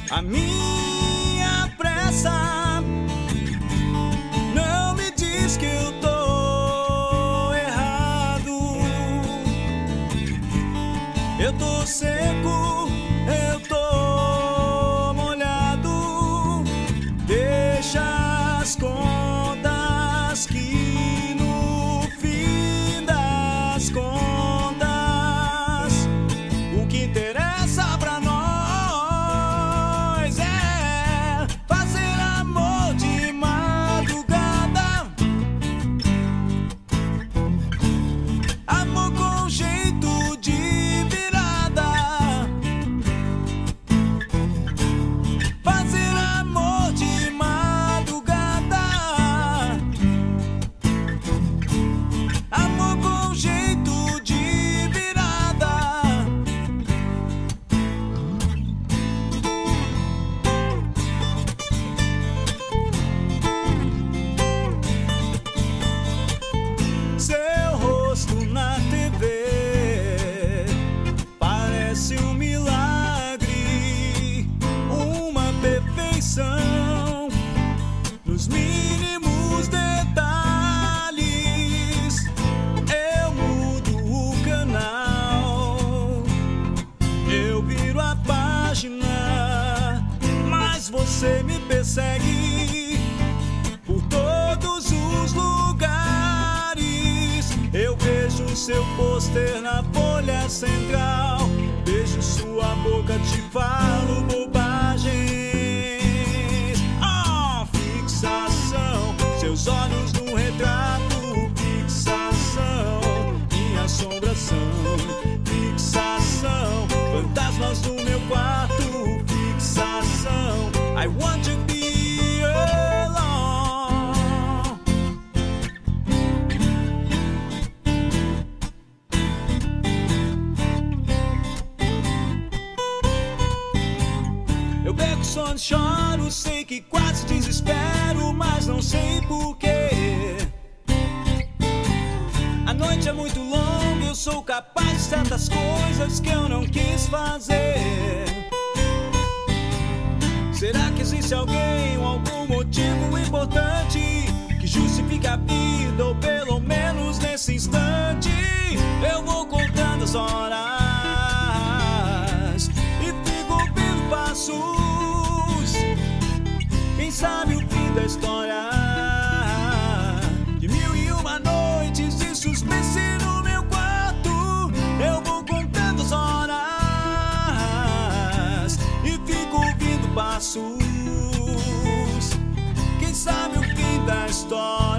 A minha pressa não me diz que eu tô errado. Eu tô seco, eu tô molhado. Deixa as contas que no fim das contas o que interessa pra nós é fazer amor de madrugada. Amor com jeito de virada. Fazer amor de madrugada. Amor com jeito de virada. Seu rosto na TV parece um milagre, uma perfeição nos mínimos detalhes. Eu mudo o canal, eu viro a página, mas você me persegue por todos os lugares. Eu vejo seu pôster na folha central, beijo sua boca, te falo bobagens. Oh, fixação, seus olhos no retrato, fixação, minha assombração, fixação, fantasmas no meu quarto, fixação. I want to be alone. Eu bebo sono, choro, sei que quase desespero, mas não sei porquê. A noite é muito longa, eu sou capaz de certas coisas que eu não quis fazer. Será que existe alguém ou algum motivo importante que justifique a vida, ou pelo menos nesse instante eu vou contando as horas e fico ouvindo passos. Quem sabe o fim da história de 1001 noites de suspense no meu quarto. Eu vou contando as horas e fico ouvindo passos. Quem sabe o fim da história.